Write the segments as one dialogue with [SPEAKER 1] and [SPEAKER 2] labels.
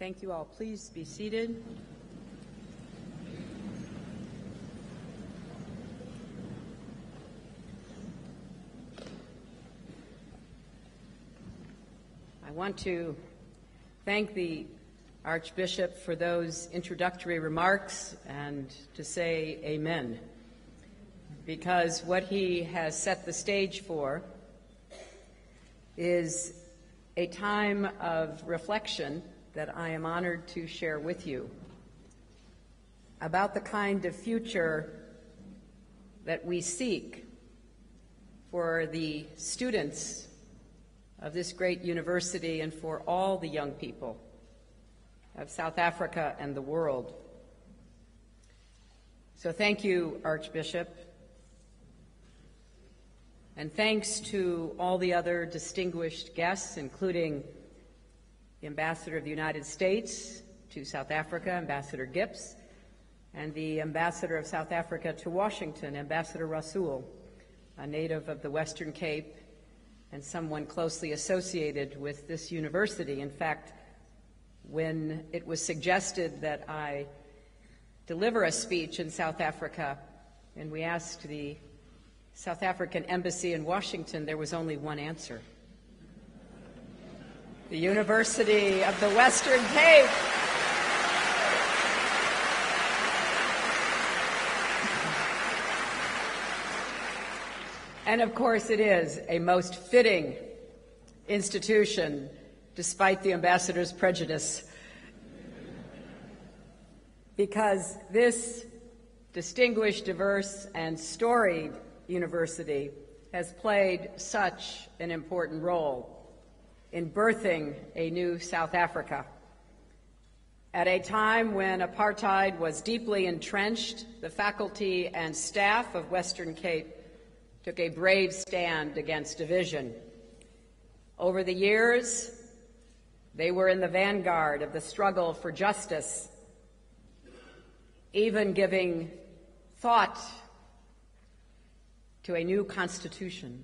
[SPEAKER 1] Thank you all. Please be seated. I want to thank the Archbishop for those introductory remarks and to say amen, because what he has set the stage for is a time of reflection that I am honored to share with you about the kind of future that we seek for the students of this great university and for all the young people of South Africa and the world. So thank you, Archbishop, and thanks to all the other distinguished guests, including the Ambassador of the United States to South Africa, Ambassador Gipps, and the Ambassador of South Africa to Washington, Ambassador Rasool, a native of the Western Cape and someone closely associated with this university. In fact, when it was suggested that I deliver a speech in South Africa, and we asked the South African Embassy in Washington, there was only one answer: the University of the Western Cape. And of course it is a most fitting institution, despite the ambassador's prejudice, because this distinguished, diverse, and storied university has played such an important role in birthing a new South Africa. At a time when apartheid was deeply entrenched, the faculty and staff of Western Cape took a brave stand against division. Over the years, they were in the vanguard of the struggle for justice, even giving thought to a new constitution.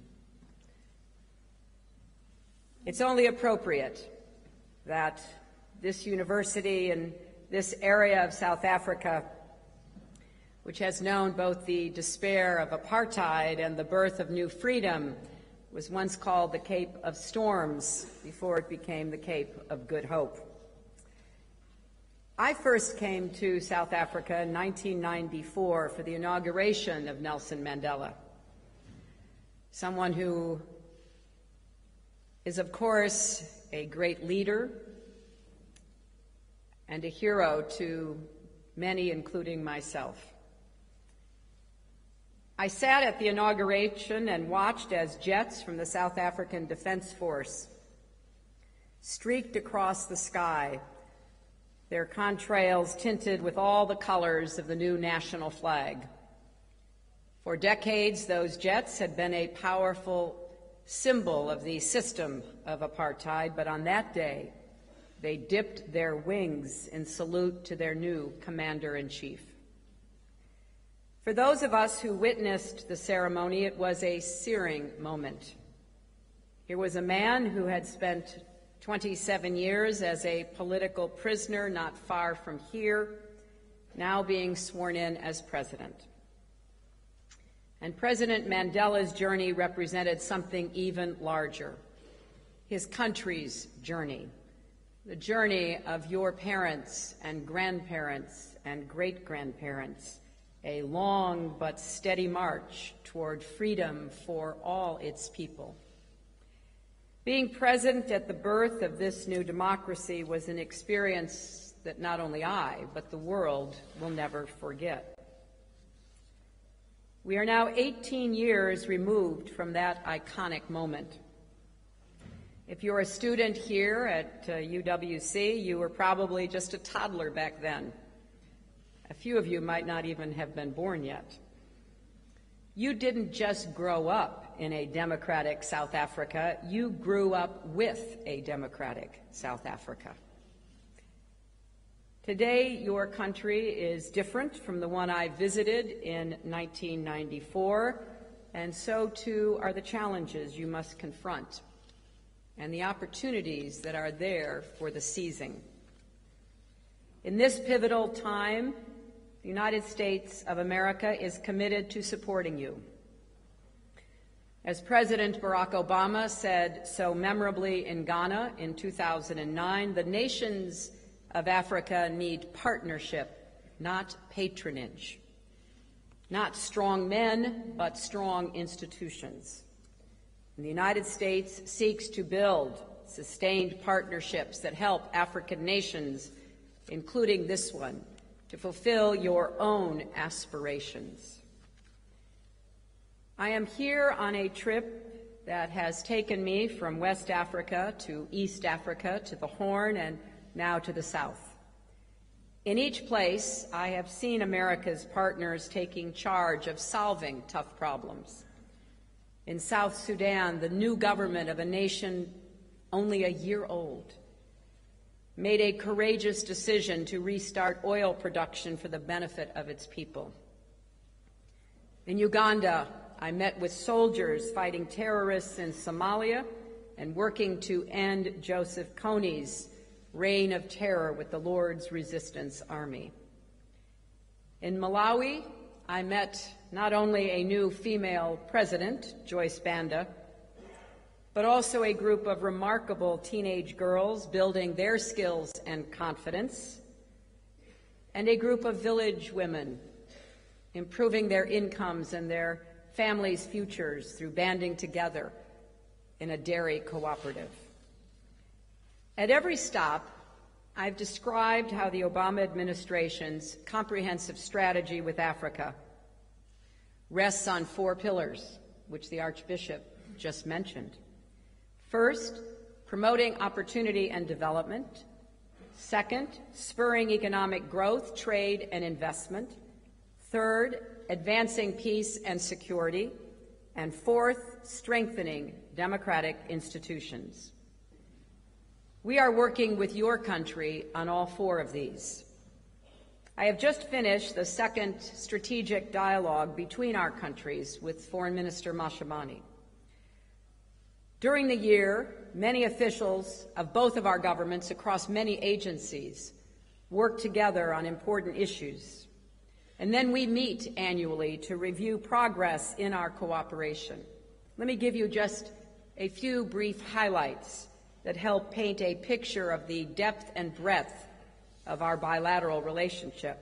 [SPEAKER 1] It's only appropriate that this university and this area of South Africa, which has known both the despair of apartheid and the birth of new freedom, was once called the Cape of Storms before it became the Cape of Good Hope. I first came to South Africa in 1994 for the inauguration of Nelson Mandela, someone who is, of course, a great leader and a hero to many, including myself. I sat at the inauguration and watched as jets from the South African Defense Force streaked across the sky, their contrails tinted with all the colors of the new national flag. For decades, those jets had been a powerful symbol of the system of apartheid, but on that day, they dipped their wings in salute to their new commander-in-chief. For those of us who witnessed the ceremony, it was a searing moment. Here was a man who had spent 27 years as a political prisoner not far from here, now being sworn in as president. And President Mandela's journey represented something even larger: his country's journey, the journey of your parents and grandparents and great-grandparents, a long but steady march toward freedom for all its people. Being present at the birth of this new democracy was an experience that not only I, but the world will never forget. We are now 18 years removed from that iconic moment. If you're a student here at UWC, you were probably just a toddler back then. A few of you might not even have been born yet. You didn't just grow up in a democratic South Africa, you grew up with a democratic South Africa. Today, your country is different from the one I visited in 1994, and so too are the challenges you must confront and the opportunities that are there for the seizing. In this pivotal time, the United States of America is committed to supporting you. As President Barack Obama said so memorably in Ghana in 2009, the nations of Africa need partnership, not patronage. Not strong men, but strong institutions. And the United States seeks to build sustained partnerships that help African nations, including this one, to fulfill your own aspirations. I am here on a trip that has taken me from West Africa to East Africa to the Horn and now to the South. In each place, I have seen America's partners taking charge of solving tough problems. In South Sudan, the new government of a nation only a year old made a courageous decision to restart oil production for the benefit of its people. In Uganda, I met with soldiers fighting terrorists in Somalia and working to end Joseph Kony's reign of terror with the Lord's Resistance Army. In Malawi, I met not only a new female president, Joyce Banda, but also a group of remarkable teenage girls building their skills and confidence, and a group of village women improving their incomes and their families' futures through banding together in a dairy cooperative. At every stop, I've described how the Obama administration's comprehensive strategy with Africa rests on 4 pillars, which the Archbishop just mentioned. First, promoting opportunity and development. Second, spurring economic growth, trade, and investment. Third, advancing peace and security. And fourth, strengthening democratic institutions. We are working with your country on all 4 of these. I have just finished the second strategic dialogue between our countries with Foreign Minister Mashabane. During the year, many officials of both of our governments across many agencies work together on important issues. And then we meet annually to review progress in our cooperation. Let me give you just a few brief highlights that help paint a picture of the depth and breadth of our bilateral relationship.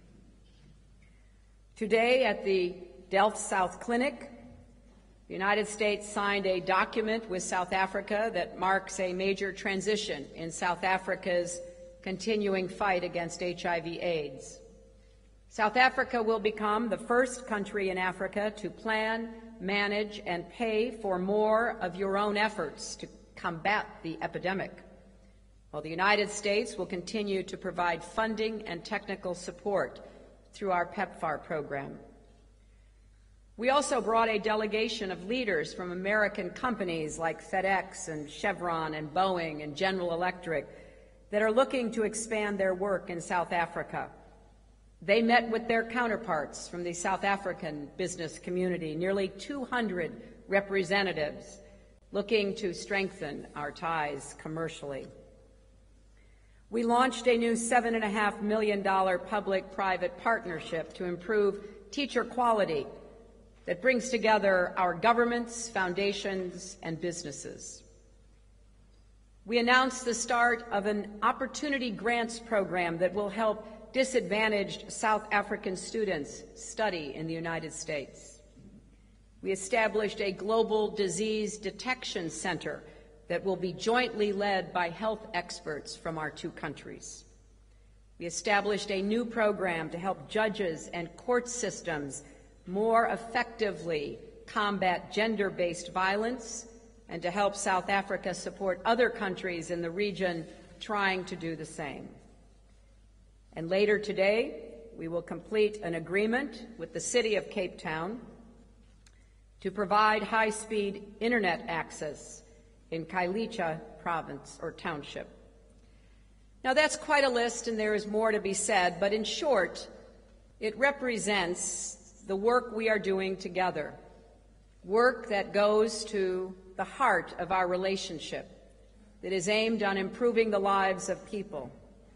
[SPEAKER 1] Today at the Delft South Clinic, the United States signed a document with South Africa that marks a major transition in South Africa's continuing fight against HIV/AIDS. South Africa will become the first country in Africa to plan, manage, and pay for more of your own efforts to combat the epidemic, while the United States will continue to provide funding and technical support through our PEPFAR program. We also brought a delegation of leaders from American companies like FedEx and Chevron and Boeing and General Electric that are looking to expand their work in South Africa. They met with their counterparts from the South African business community, nearly 200 representatives looking to strengthen our ties commercially. We launched a new $7.5 million public-private partnership to improve teacher quality that brings together our governments, foundations, and businesses. We announced the start of an Opportunity Grants program that will help disadvantaged South African students study in the United States. We established a global disease detection center that will be jointly led by health experts from our 2 countries. We established a new program to help judges and court systems more effectively combat gender-based violence and to help South Africa support other countries in the region trying to do the same. And later today, we will complete an agreement with the City of Cape Town to provide high-speed internet access in Khayelitsha province or township. Now that's quite a list and there is more to be said, but in short, it represents the work we are doing together, work that goes to the heart of our relationship, that is aimed on improving the lives of people,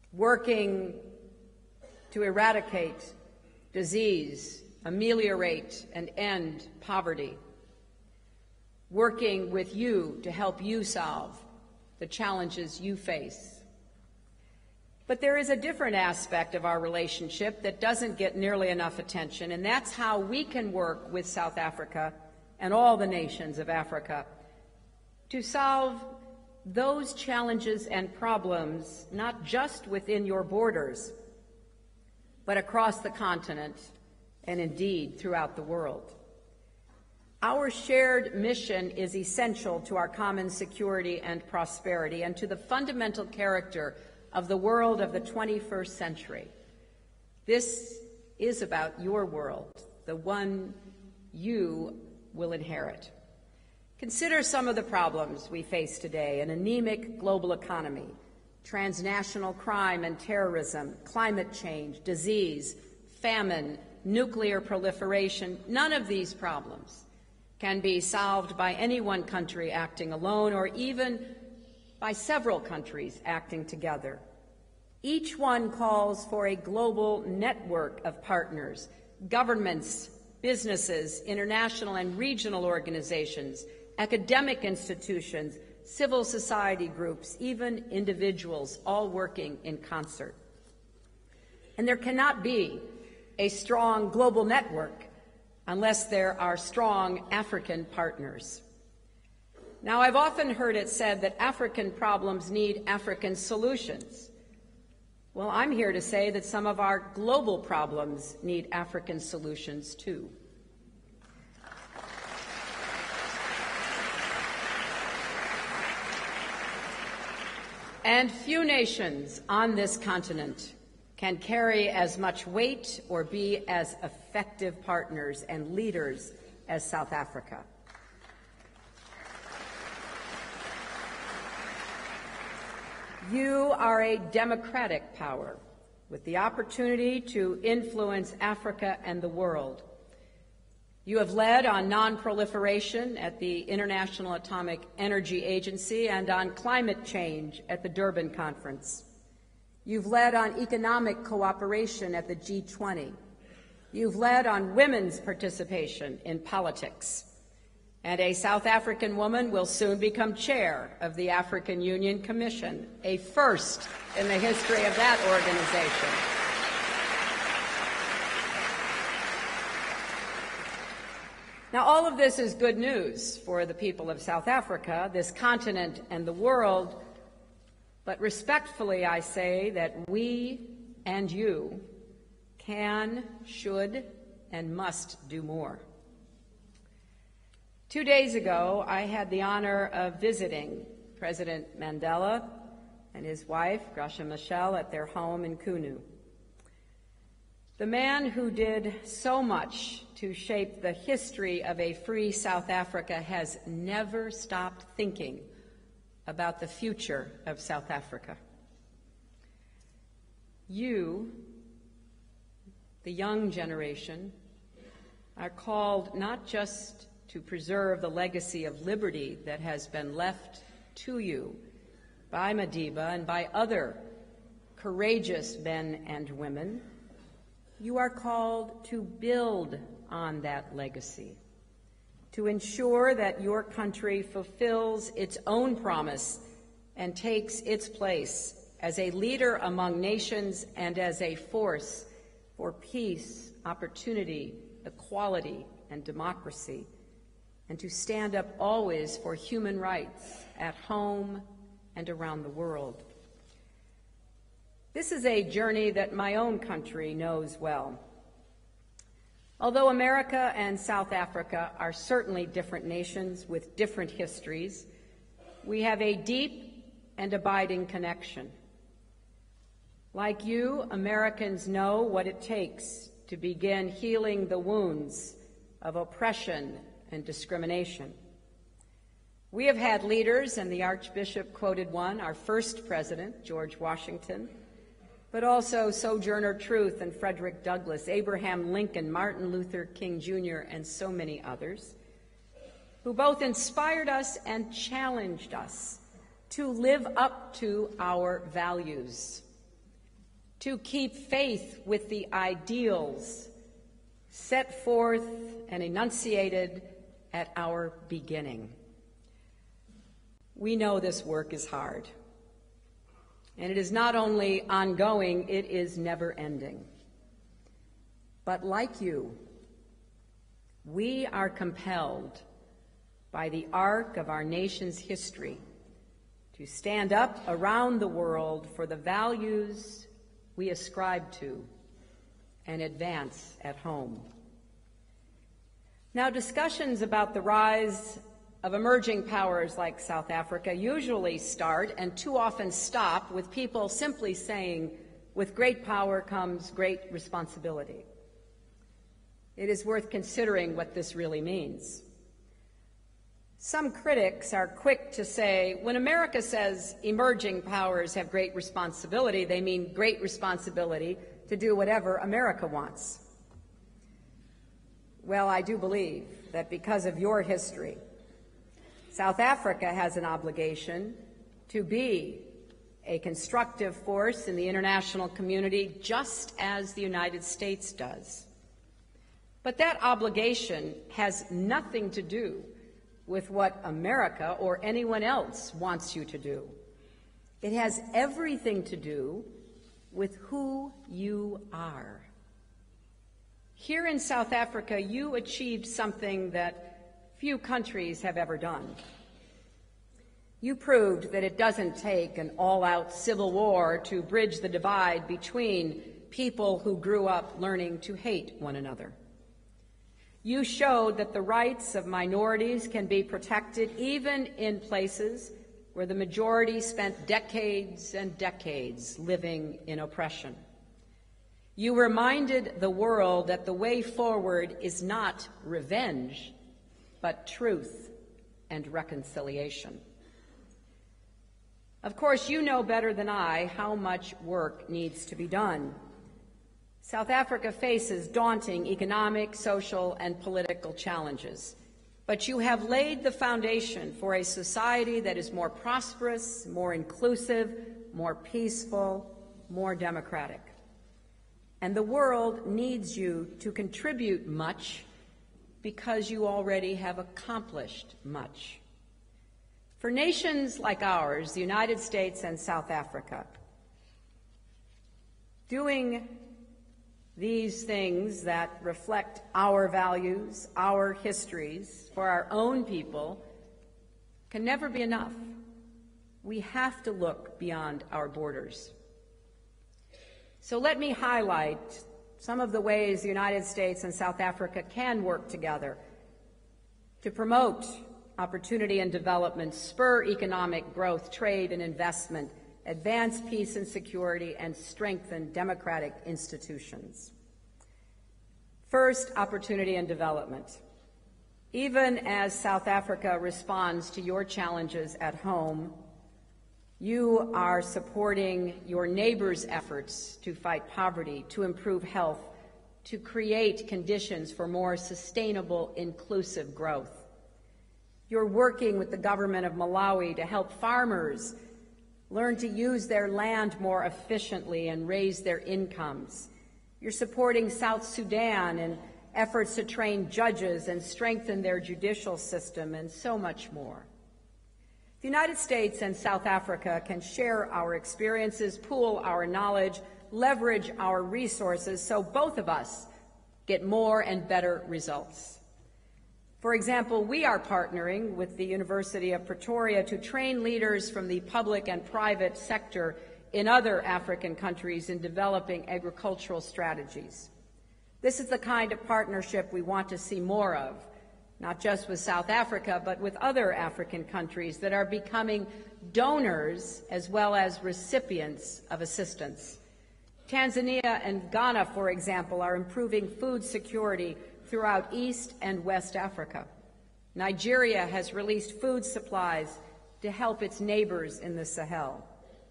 [SPEAKER 1] working to eradicate disease, ameliorate and end poverty, working with you to help you solve the challenges you face. But there is a different aspect of our relationship that doesn't get nearly enough attention, and that's how we can work with South Africa and all the nations of Africa to solve those challenges and problems, not just within your borders, but across the continent and indeed throughout the world. Our shared mission is essential to our common security and prosperity and to the fundamental character of the world of the 21st century. This is about your world, the one you will inherit. Consider some of the problems we face today: an anemic global economy, transnational crime and terrorism, climate change, disease, famine, nuclear proliferation. None of these problems can be solved by any one country acting alone or even by several countries acting together. Each one calls for a global network of partners, governments, businesses, international and regional organizations, academic institutions, civil society groups, even individuals, all working in concert. And there cannot be a strong global network unless there are strong African partners. Now, I've often heard it said that African problems need African solutions. Well, I'm here to say that some of our global problems need African solutions too. And few nations on this continent can carry as much weight or be as effective partners and leaders as South Africa. You are a democratic power with the opportunity to influence Africa and the world. You have led on non-proliferation at the International Atomic Energy Agency and on climate change at the Durban Conference. You've led on economic cooperation at the G20. You've led on women's participation in politics. And a South African woman will soon become chair of the African Union Commission, a first in the history of that organization. Now, all of this is good news for the people of South Africa, this continent, and the world. But respectfully, I say that we and you can, should, and must do more. 2 days ago, I had the honor of visiting President Mandela and his wife, Graça Machel, at their home in Kunu. The man who did so much to shape the history of a free South Africa has never stopped thinking about the future of South Africa. You, the young generation, are called not just to preserve the legacy of liberty that has been left to you by Madiba and by other courageous men and women. You are called to build on that legacy, to ensure that your country fulfills its own promise and takes its place as a leader among nations and as a force for peace, opportunity, equality, and democracy, and to stand up always for human rights at home and around the world. This is a journey that my own country knows well. Although America and South Africa are certainly different nations with different histories, we have a deep and abiding connection. Like you, Americans know what it takes to begin healing the wounds of oppression and discrimination. We have had leaders, and the Archbishop quoted one, our first president, George Washington, but also Sojourner Truth and Frederick Douglass, Abraham Lincoln, Martin Luther King Jr., and so many others, who both inspired us and challenged us to live up to our values. to keep faith with the ideals set forth and enunciated at our beginning. We know this work is hard, and it is not only ongoing, it is never-ending. But like you, we are compelled by the arc of our nation's history to stand up around the world for the values we ascribe to and advance at home. Now, discussions about the rise of emerging powers like South Africa usually start and too often stop with people simply saying, with great power comes great responsibility. It is worth considering what this really means. Some critics are quick to say, when America says emerging powers have great responsibility, they mean great responsibility to do whatever America wants. Well, I do believe that because of your history, South Africa has an obligation to be a constructive force in the international community, just as the United States does. But that obligation has nothing to do with what America or anyone else wants you to do. It has everything to do with who you are. Here in South Africa, you achieved something that few countries have ever done. You proved that it doesn't take an all-out civil war to bridge the divide between people who grew up learning to hate one another. You showed that the rights of minorities can be protected even in places where the majority spent decades and decades living in oppression. You reminded the world that the way forward is not revenge, but truth and reconciliation. Of course, you know better than I how much work needs to be done. South Africa faces daunting economic, social, and political challenges, but you have laid the foundation for a society that is more prosperous, more inclusive, more peaceful, more democratic. And the world needs you to contribute much because you already have accomplished much. For nations like ours, the United States and South Africa, doing these things that reflect our values, our histories, for our own people, can never be enough. We have to look beyond our borders. So let me highlight some of the ways the United States and South Africa can work together to promote opportunity and development, spur economic growth, trade and investment, advance peace and security, and strengthen democratic institutions. First, opportunity and development. Even as South Africa responds to your challenges at home, you are supporting your neighbors' efforts to fight poverty, to improve health, to create conditions for more sustainable, inclusive growth. You're working with the government of Malawi to help farmers learn to use their land more efficiently and raise their incomes. You're supporting South Sudan in efforts to train judges and strengthen their judicial system, and so much more. The United States and South Africa can share our experiences, pool our knowledge, leverage our resources so both of us get more and better results. For example, we are partnering with the University of Pretoria to train leaders from the public and private sector in other African countries in developing agricultural strategies. This is the kind of partnership we want to see more of, not just with South Africa, but with other African countries that are becoming donors as well as recipients of assistance. Tanzania and Ghana, for example, are improving food security throughout East and West Africa. Nigeria has released food supplies to help its neighbors in the Sahel.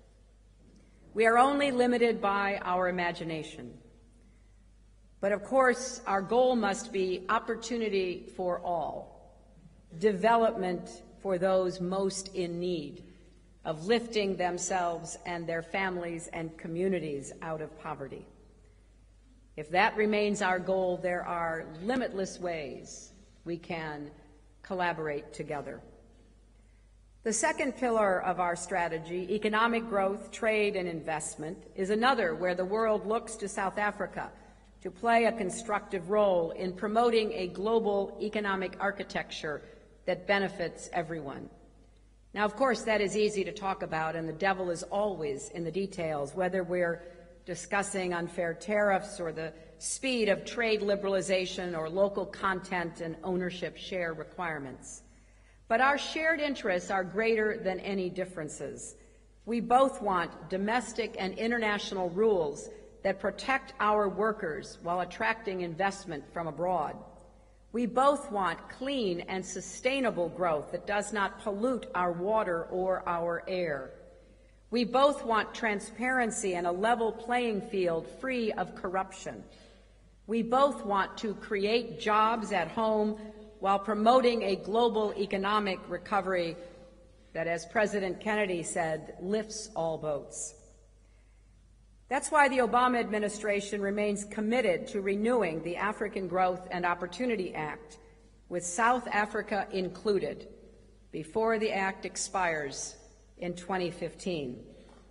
[SPEAKER 1] We are only limited by our imagination. But of course, our goal must be opportunity for all, development for those most in need, of lifting themselves and their families and communities out of poverty. If that remains our goal, there are limitless ways we can collaborate together. The second pillar of our strategy, economic growth, trade, and investment, is another where the world looks to South Africa to play a constructive role in promoting a global economic architecture that benefits everyone. Now, of course, that is easy to talk about, and the devil is always in the details, whether we're discussing unfair tariffs or the speed of trade liberalization or local content and ownership share requirements. But our shared interests are greater than any differences. We both want domestic and international rules that protect our workers while attracting investment from abroad. We both want clean and sustainable growth that does not pollute our water or our air. We both want transparency and a level playing field free of corruption. We both want to create jobs at home while promoting a global economic recovery that, as President Kennedy said, lifts all boats. That's why the Obama administration remains committed to renewing the African Growth and Opportunity Act, with South Africa included, before the act expires in 2015.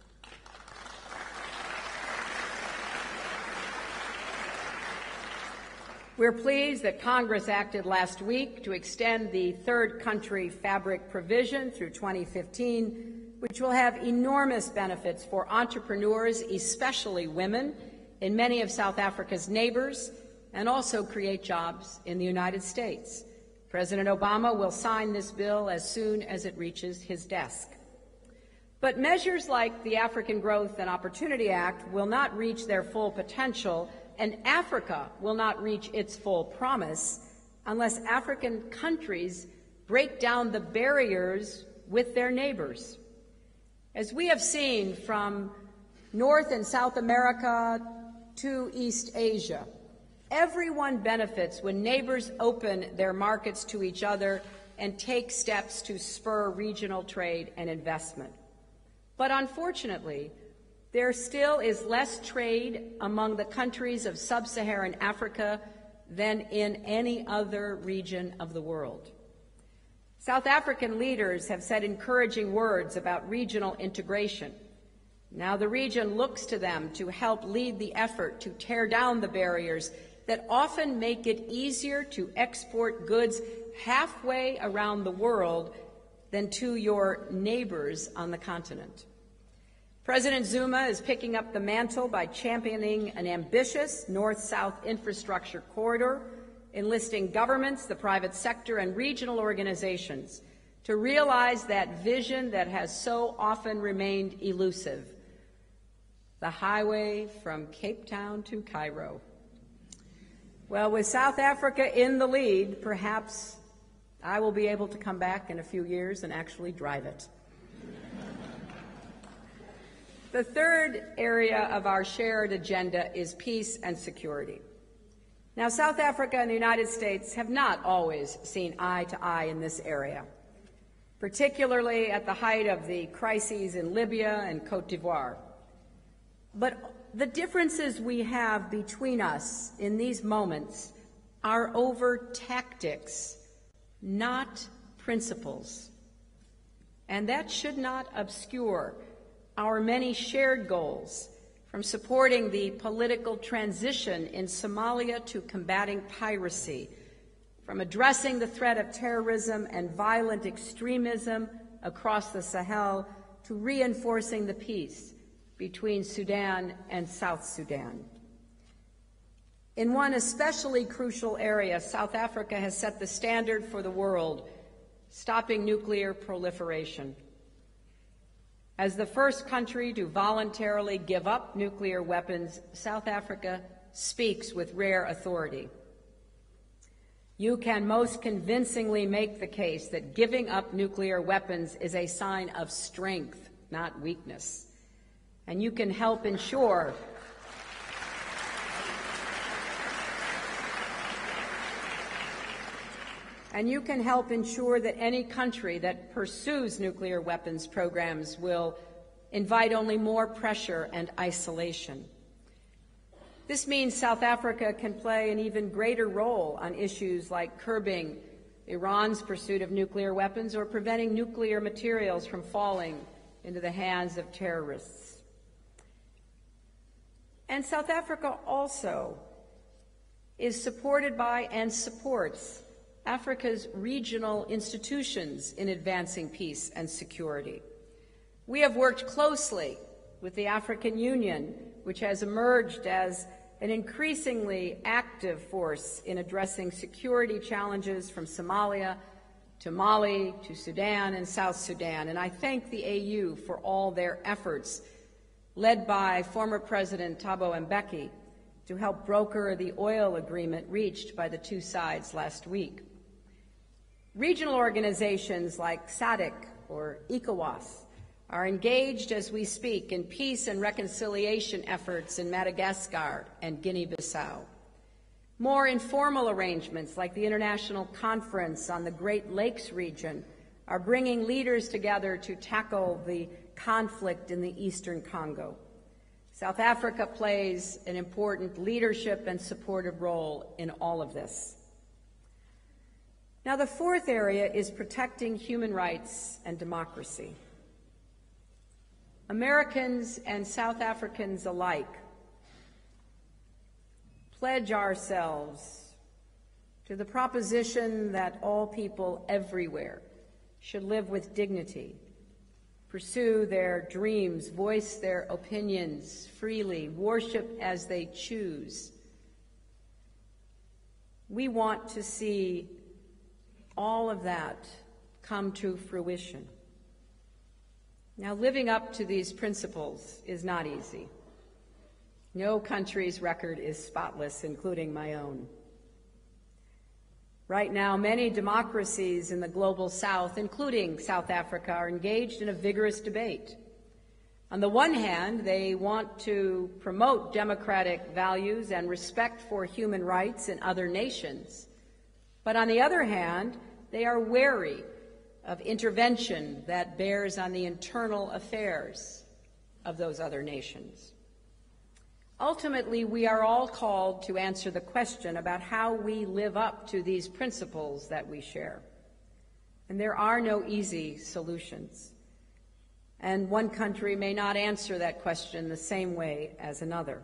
[SPEAKER 1] We're pleased that Congress acted last week to extend the third country fabric provision through 2015, which will have enormous benefits for entrepreneurs, especially women, in many of South Africa's neighbors, and also create jobs in the United States. President Obama will sign this bill as soon as it reaches his desk. But measures like the African Growth and Opportunity Act will not reach their full potential, and Africa will not reach its full promise unless African countries break down the barriers with their neighbors. As we have seen from North and South America to East Asia, everyone benefits when neighbors open their markets to each other and take steps to spur regional trade and investment. But unfortunately, there still is less trade among the countries of sub-Saharan Africa than in any other region of the world. South African leaders have said encouraging words about regional integration. Now the region looks to them to help lead the effort to tear down the barriers that often make it easier to export goods halfway around the world than to your neighbors on the continent. President Zuma is picking up the mantle by championing an ambitious North-South infrastructure corridor, enlisting governments, the private sector, and regional organizations to realize that vision that has so often remained elusive: the highway from Cape Town to Cairo. Well, with South Africa in the lead, perhaps I will be able to come back in a few years and actually drive it. The third area of our shared agenda is peace and security. Now, South Africa and the United States have not always seen eye to eye in this area, particularly at the height of the crises in Libya and Cote d'Ivoire. But the differences we have between us in these moments are over tactics, not principles. And that should not obscure our many shared goals, from supporting the political transition in Somalia to combating piracy, from addressing the threat of terrorism and violent extremism across the Sahel to reinforcing the peace between Sudan and South Sudan. In one especially crucial area, South Africa has set the standard for the world, stopping nuclear proliferation. As the first country to voluntarily give up nuclear weapons, South Africa speaks with rare authority. You can most convincingly make the case that giving up nuclear weapons is a sign of strength, not weakness. And you can help ensure And you can help ensure that any country that pursues nuclear weapons programs will invite only more pressure and isolation. This means South Africa can play an even greater role on issues like curbing Iran's pursuit of nuclear weapons or preventing nuclear materials from falling into the hands of terrorists. And South Africa also is supported by and supports Africa's regional institutions in advancing peace and security. We have worked closely with the African Union, which has emerged as an increasingly active force in addressing security challenges from Somalia to Mali to Sudan and South Sudan. And I thank the AU for all their efforts, led by former President Thabo Mbeki, to help broker the oil agreement reached by the two sides last week. Regional organizations like SADC or ECOWAS are engaged as we speak in peace and reconciliation efforts in Madagascar and Guinea-Bissau. More informal arrangements like the International Conference on the Great Lakes region are bringing leaders together to tackle the conflict in the Eastern Congo. South Africa plays an important leadership and supportive role in all of this. Now, the fourth area is protecting human rights and democracy. Americans and South Africans alike pledge ourselves to the proposition that all people everywhere should live with dignity, pursue their dreams, voice their opinions freely, worship as they choose. We want to see all of that come to fruition. Now, living up to these principles is not easy. No country's record is spotless, including my own. Right now, many democracies in the global South, including South Africa, are engaged in a vigorous debate. On the one hand, they want to promote democratic values and respect for human rights in other nations. But on the other hand, they are wary of intervention that bears on the internal affairs of those other nations. Ultimately, we are all called to answer the question about how we live up to these principles that we share. And there are no easy solutions. And one country may not answer that question the same way as another.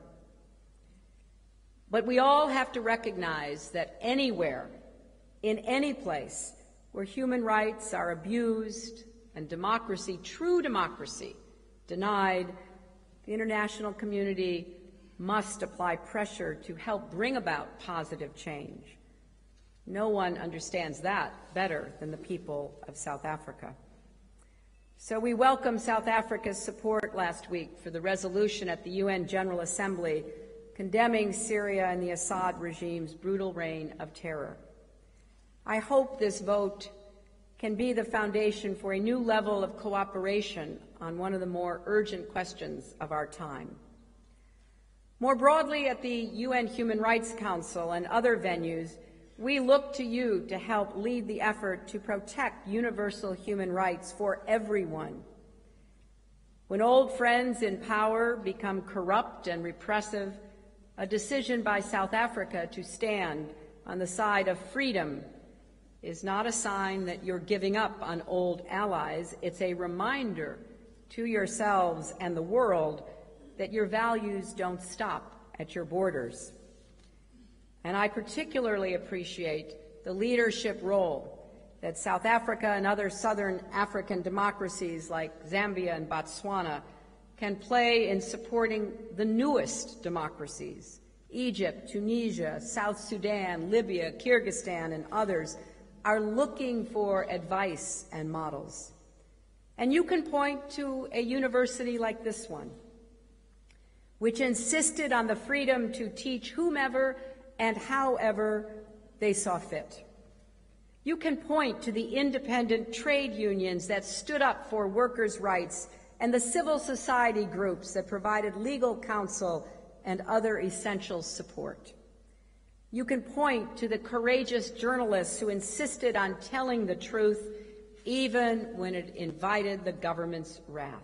[SPEAKER 1] But we all have to recognize that anywhere, in any place, where human rights are abused and democracy, true democracy, denied, the international community must apply pressure to help bring about positive change. No one understands that better than the people of South Africa. So we welcome South Africa's support last week for the resolution at the UN General Assembly condemning Syria and the Assad regime's brutal reign of terror. I hope this vote can be the foundation for a new level of cooperation on one of the more urgent questions of our time. More broadly, at the UN Human Rights Council and other venues, we look to you to help lead the effort to protect universal human rights for everyone. When old friends in power become corrupt and repressive, a decision by South Africa to stand on the side of freedom is not a sign that you're giving up on old allies. It's a reminder to yourselves and the world that your values don't stop at your borders. And I particularly appreciate the leadership role that South Africa and other southern African democracies like Zambia and Botswana can play in supporting the newest democracies, Egypt, Tunisia, South Sudan, Libya, Kyrgyzstan, and others, are looking for advice and models. And you can point to a university like this one, which insisted on the freedom to teach whomever and however they saw fit. You can point to the independent trade unions that stood up for workers' rights and the civil society groups that provided legal counsel and other essential support. You can point to the courageous journalists who insisted on telling the truth even when it invited the government's wrath.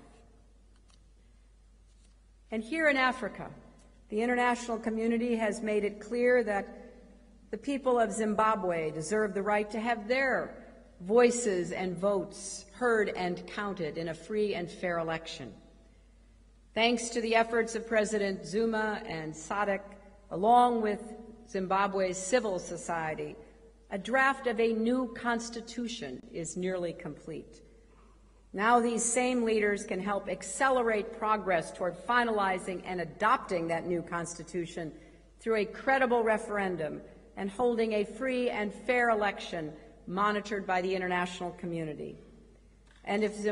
[SPEAKER 1] And here in Africa, the international community has made it clear that the people of Zimbabwe deserve the right to have their voices and votes heard and counted in a free and fair election. Thanks to the efforts of President Zuma and SADC, along with Zimbabwe's civil society, a draft of a new constitution is nearly complete. Now these same leaders can help accelerate progress toward finalizing and adopting that new constitution through a credible referendum and holding a free and fair election monitored by the international community. And if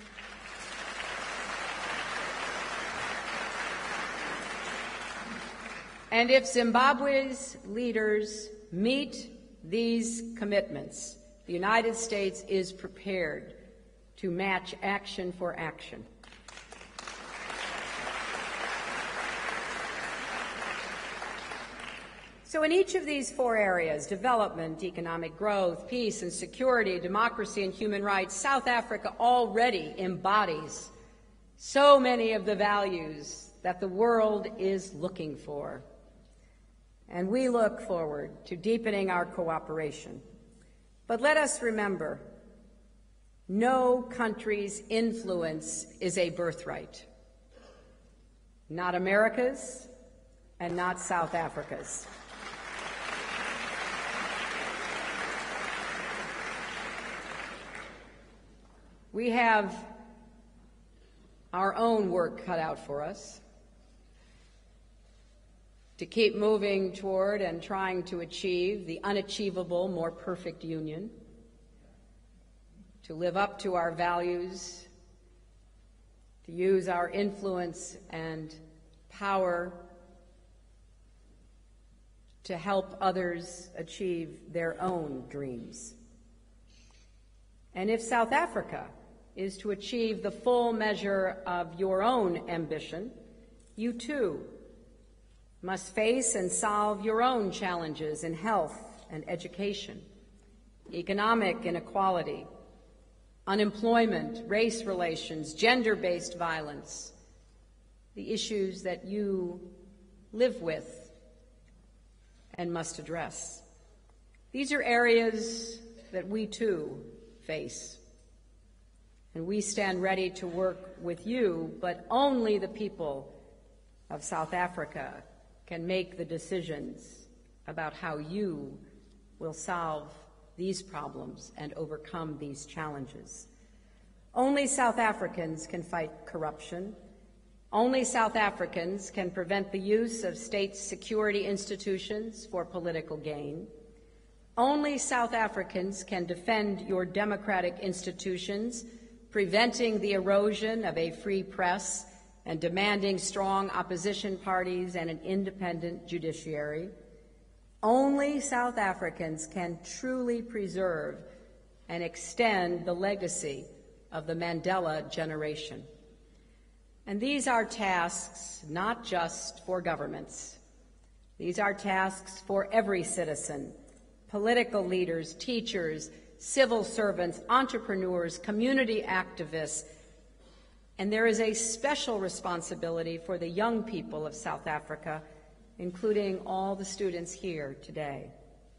[SPEAKER 1] Zimbabwe's leaders meet these commitments, the United States is prepared to match action for action. So in each of these four areas, development, economic growth, peace and security, democracy and human rights, South Africa already embodies so many of the values that the world is looking for. And we look forward to deepening our cooperation. But let us remember, no country's influence is a birthright. Not America's and not South Africa's. We have our own work cut out for us to keep moving toward and trying to achieve the unachievable, more perfect union, to live up to our values, to use our influence and power to help others achieve their own dreams. And if South Africa is to achieve the full measure of your own ambition, you too must face and solve your own challenges in health and education, economic inequality, unemployment, race relations, gender-based violence, the issues that you live with and must address. These are areas that we too face. And we stand ready to work with you, but only the people of South Africa can make the decisions about how you will solve these problems and overcome these challenges. Only South Africans can fight corruption. Only South Africans can prevent the use of state security institutions for political gain. Only South Africans can defend your democratic institutions, preventing the erosion of a free press and demanding strong opposition parties and an independent judiciary. Only South Africans can truly preserve and extend the legacy of the Mandela generation. And these are tasks not just for governments. These are tasks for every citizen, political leaders, teachers, civil servants, entrepreneurs, community activists, and there is a special responsibility for the young people of South Africa, including all the students here today.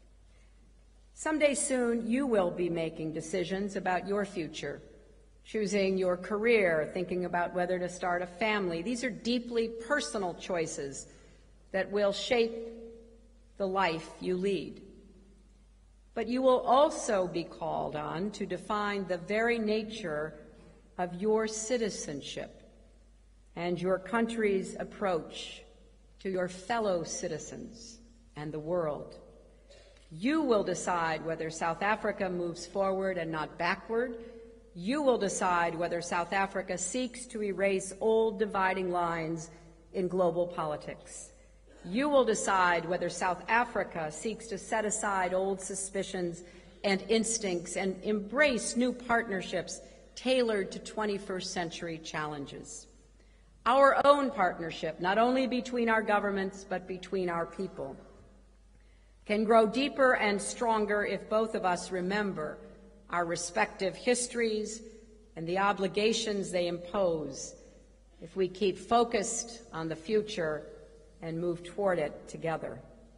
[SPEAKER 1] Someday soon, you will be making decisions about your future, choosing your career, thinking about whether to start a family. These are deeply personal choices that will shape the life you lead. But you will also be called on to define the very nature of your citizenship and your country's approach to your fellow citizens and the world. You will decide whether South Africa moves forward and not backward. You will decide whether South Africa seeks to erase old dividing lines in global politics. You will decide whether South Africa seeks to set aside old suspicions and instincts and embrace new partnerships tailored to 21st century challenges. Our own partnership, not only between our governments, but between our people. can grow deeper and stronger if both of us remember our respective histories and the obligations they impose, if we keep focused on the future and move toward it together.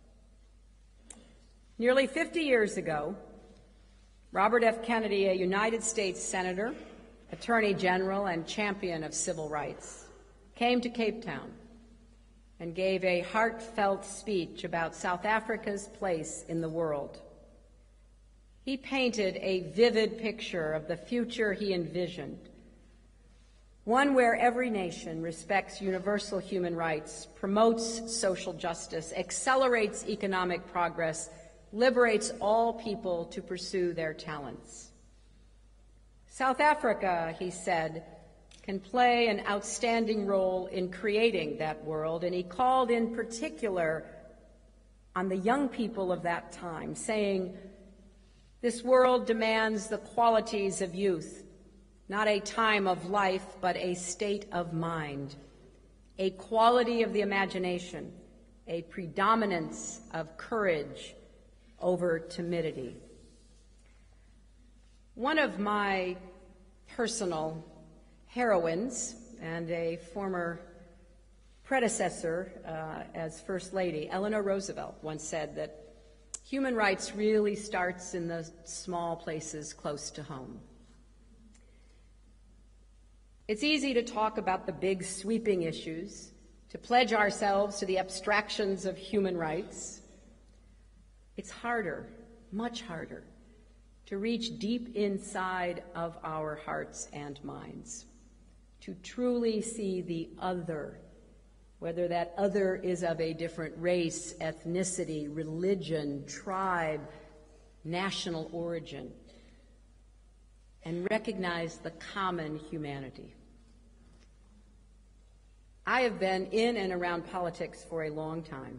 [SPEAKER 1] Nearly 50 years ago, Robert F. Kennedy, a United States Senator, Attorney General, and champion of civil rights, came to Cape Town and gave a heartfelt speech about South Africa's place in the world. He painted a vivid picture of the future he envisioned, one where every nation respects universal human rights, promotes social justice, accelerates economic progress, liberates all people to pursue their talents. South Africa, he said, can play an outstanding role in creating that world, and he called in particular on the young people of that time, saying, "This world demands the qualities of youth, not a time of life, but a state of mind, a quality of the imagination, a predominance of courage over timidity." One of my personal heroines and a former predecessor as First Lady, Eleanor Roosevelt, once said that human rights really starts in the small places close to home. It's easy to talk about the big sweeping issues, to pledge ourselves to the abstractions of human rights. It's harder, much harder, to reach deep inside of our hearts and minds, to truly see the other, whether that other is of a different race, ethnicity, religion, tribe, national origin, and recognize the common humanity. I have been in and around politics for a long time.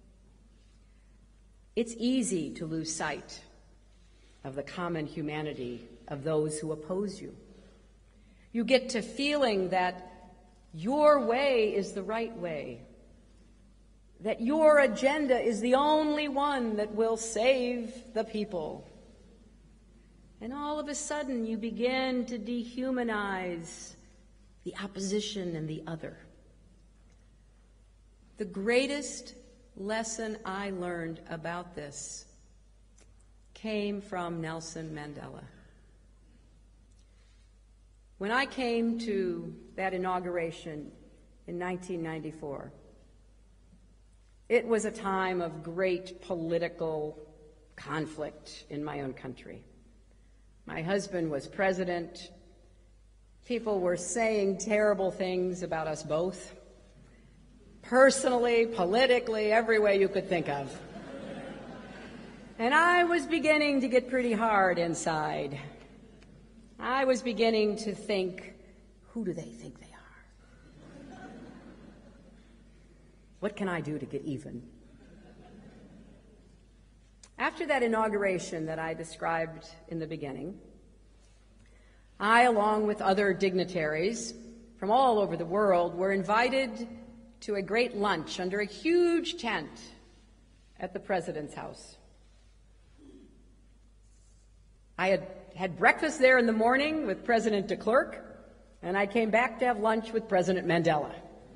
[SPEAKER 1] It's easy to lose sight of the common humanity of those who oppose you. You get to feeling that your way is the right way, that your agenda is the only one that will save the people. And all of a sudden, you begin to dehumanize the opposition and the other. The greatest lesson I learned about this came from Nelson Mandela. When I came to that inauguration in 1994, it was a time of great political conflict in my own country. My husband was president. People were saying terrible things about us both, personally, politically, every way you could think of. And I was beginning to get pretty hard inside. I was beginning to think, who do they think they are? What can I do to get even? After that inauguration that I described in the beginning, I, along with other dignitaries from all over the world, were invited to a great lunch under a huge tent at the President's house. I had breakfast there in the morning with President de Klerk, and I came back to have lunch with President Mandela.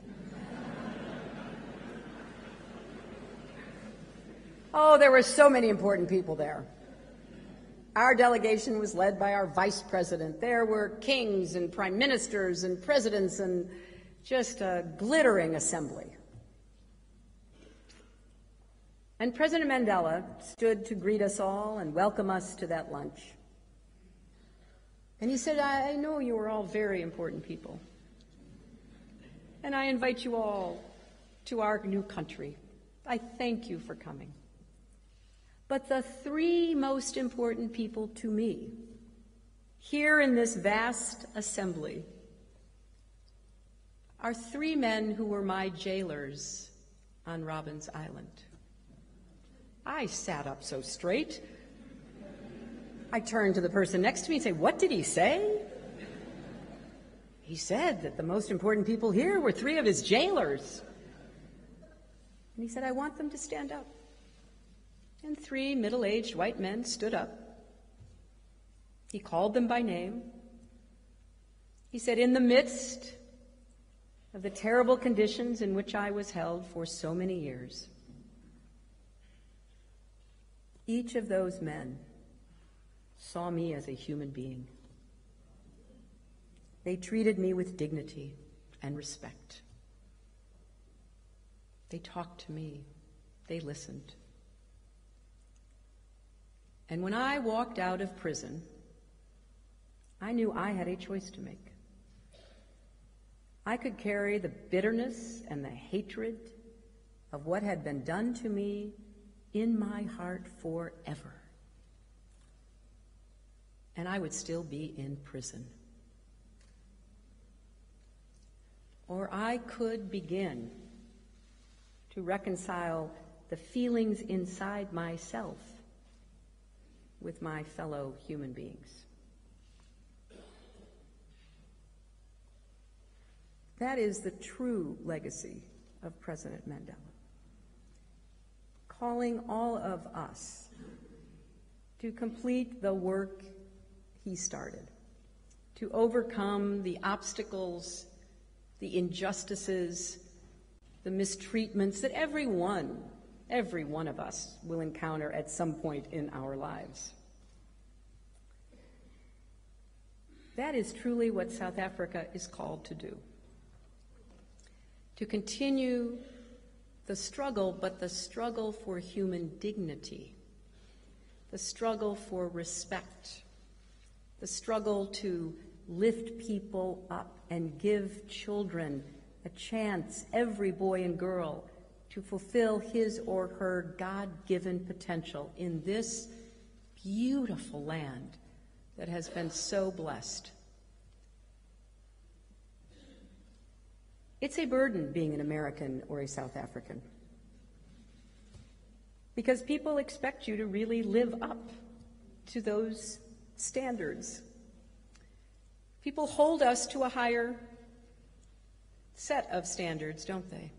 [SPEAKER 1] Oh, there were so many important people there. Our delegation was led by our vice president. There were kings and prime ministers and presidents and just a glittering assembly. And President Mandela stood to greet us all and welcome us to that lunch. And he said, "I know you are all very important people, and I invite you all to our new country. I thank you for coming. But the three most important people to me, here in this vast assembly, are three men who were my jailers on Robben Island." I sat up so straight. I turned to the person next to me and said, "What did he say?" He said that the most important people here were three of his jailers. And he said, "I want them to stand up. three middle-aged white men stood up. He called them by name. He said, in the midst of the terrible conditions in which I was held for so many years, each of those men saw me as a human being. They treated me with dignity and respect. They talked to me. They listened. And when I walked out of prison, I knew I had a choice to make. I could carry the bitterness and the hatred of what had been done to me in my heart forever. And I would still be in prison. Or I could begin to reconcile the feelings inside myself with my fellow human beings. That is the true legacy of President Mandela. Calling all of us to complete the work he started, to overcome the obstacles, the injustices, the mistreatments that every one of us will encounter at some point in our lives. That is truly what South Africa is called to do. To continue the struggle, but the struggle for human dignity, the struggle for respect, the struggle to lift people up and give children a chance, every boy and girl, to fulfill his or her God-given potential in this beautiful land that has been so blessed. It's a burden being an American or a South African, because people expect you to really live up to those standards. People hold us to a higher set of standards, don't they?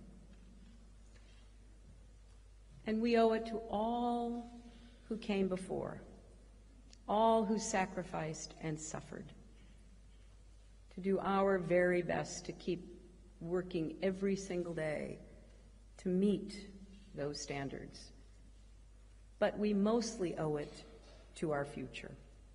[SPEAKER 1] And we owe it to all who came before, all who sacrificed and suffered, to do our very best to keep working every single day to meet those standards. But we mostly owe it to our future.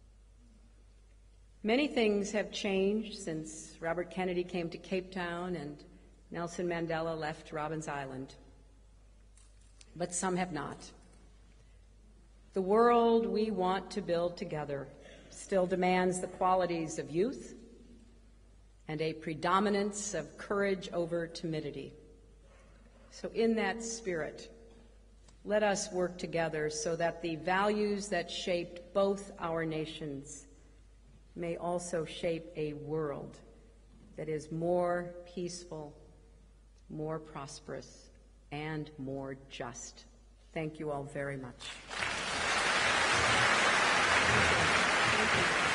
[SPEAKER 1] Many things have changed since Robert Kennedy came to Cape Town and Nelson Mandela left Robben Island, but some have not. The world we want to build together still demands the qualities of youth and a predominance of courage over timidity. So in that spirit, let us work together so that the values that shaped both our nations may also shape a world that is more peaceful, more prosperous, and more just. Thank you all very much. Thank you.